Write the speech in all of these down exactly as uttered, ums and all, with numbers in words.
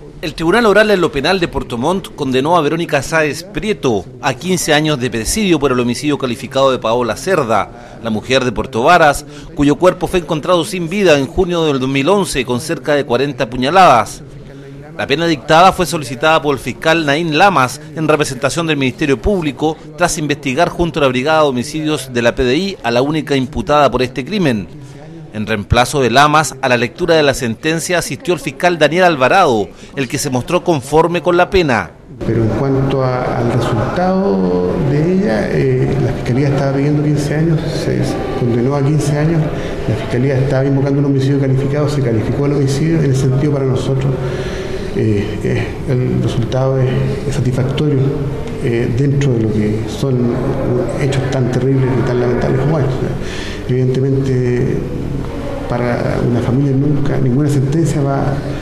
El Tribunal Oral en lo Penal de Puerto Montt condenó a Verónica Sáez Prieto a quince años de presidio por el homicidio calificado de Paola Cerda, la mujer de Puerto Varas, cuyo cuerpo fue encontrado sin vida en junio del dos mil once con cerca de cuarenta puñaladas. La pena dictada fue solicitada por el fiscal Naín Lamas en representación del Ministerio Público tras investigar junto a la Brigada de Homicidios de la P D I a la única imputada por este crimen. En reemplazo de Lamas, a la lectura de la sentencia asistió el fiscal Daniel Alvarado, el que se mostró conforme con la pena. Pero en cuanto a, al resultado de ella, eh, la Fiscalía estaba pidiendo quince años, se condenó a quince años, la Fiscalía estaba invocando un homicidio calificado, se calificó el homicidio, en ese sentido para nosotros eh, eh, el resultado es, es satisfactorio eh, dentro de lo que son hechos tan terribles y tan lamentables como estos. Evidentemente, para una familia nunca, ninguna sentencia va,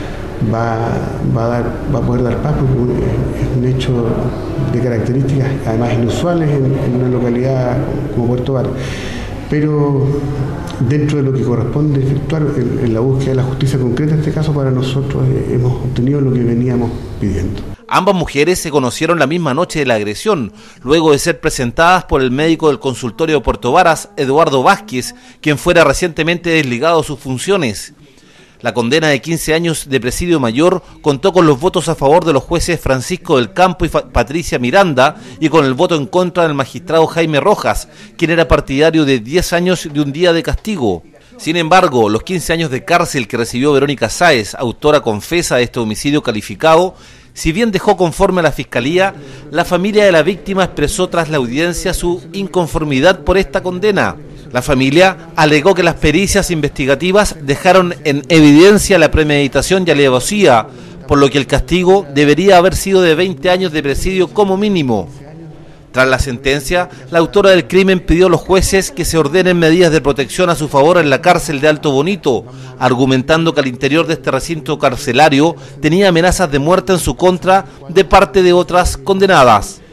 va, va, a, dar, va a poder dar paz, porque es un hecho de características además inusuales en, en una localidad como Puerto Varas. Pero dentro de lo que corresponde efectuar en, en la búsqueda de la justicia concreta, en este caso para nosotros eh, hemos obtenido lo que veníamos pidiendo. Ambas mujeres se conocieron la misma noche de la agresión, luego de ser presentadas por el médico del consultorio de Puerto Varas, Eduardo Vázquez, quien fuera recientemente desligado de sus funciones. La condena de quince años de presidio mayor contó con los votos a favor de los jueces Francisco del Campo y Patricia Miranda y con el voto en contra del magistrado Jaime Rojas, quien era partidario de diez años de un día de castigo. Sin embargo, los quince años de cárcel que recibió Verónica Sáez, autora confesa de este homicidio calificado, si bien dejó conforme a la Fiscalía, la familia de la víctima expresó tras la audiencia su inconformidad por esta condena. La familia alegó que las pericias investigativas dejaron en evidencia la premeditación y alevosía, por lo que el castigo debería haber sido de veinte años de presidio como mínimo. Tras la sentencia, la autora del crimen pidió a los jueces que se ordenen medidas de protección a su favor en la cárcel de Alto Bonito, argumentando que al interior de este recinto carcelario tenía amenazas de muerte en su contra de parte de otras condenadas.